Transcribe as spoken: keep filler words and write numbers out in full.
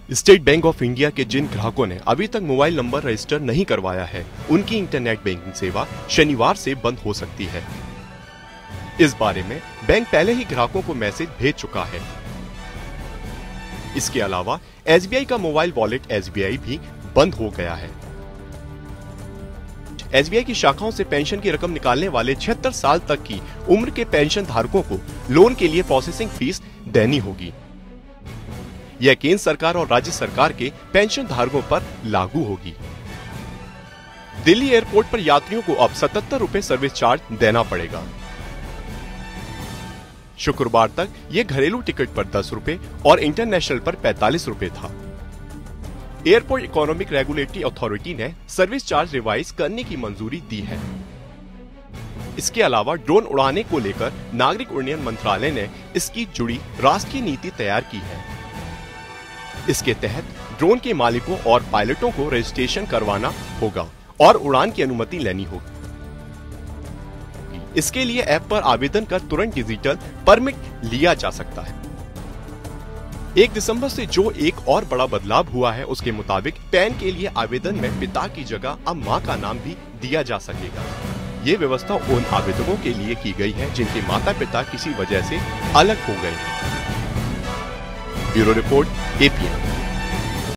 State bank of India के जिन ग्राहकों ने अभी तक मोबाइल नंबर रजिस्टर नहीं करवाया है, उनकी इंटरनेट बैंकिंग सेवा शनिवार से बंद हो सकती है। इस बारे में बैंक पहले ही ग्राहकों को मैसेज भेज चुका है। इसके अलावा एस बी आई का mobile wallet S B I भी बंद हो गया है। एस बी आई की शाखाओं से पेंशन की रकम निकालने वाले छिहत्तर साल तक की उम्र के पेंशन धारकों को लोन के लिए प्रोसेसिंग फीस देनी होगी। यह केंद्र सरकार और राज्य सरकार के पेंशन धारकों पर लागू होगी। दिल्ली एयरपोर्ट पर यात्रियों को अब सतहत्तर रुपए सर्विस चार्ज देना पड़ेगा। शुक्रवार तक यह घरेलू टिकट पर दस रुपए और इंटरनेशनल पर पैंतालीस रुपए था। एयरपोर्ट इकोनॉमिक रेगुलेटरी अथॉरिटी ने सर्विस चार्ज रिवाइज करने की मंजूरी दी है। इसके अलावा ड्रोन उड़ाने को लेकर नागरिक उड्डयन मंत्रालय ने इसकी जुड़ी राष्ट्रीय नीति तैयार की है। इसके तहत ड्रोन के मालिकों और पायलटों को रजिस्ट्रेशन करवाना होगा और उड़ान की अनुमति लेनी होगी। इसके लिए ऐप पर आवेदन कर तुरंत डिजिटल परमिट लिया जा सकता है। एक दिसंबर से जो एक और बड़ा बदलाव हुआ है, उसके मुताबिक पैन के लिए आवेदन में पिता की जगह अब मां का नाम भी दिया जा सकेगा। ये व्यवस्था उन आवेदकों के लिए की गई है जिनके माता पिता किसी वजह से अलग हो गए हैं। Bureau report A P N.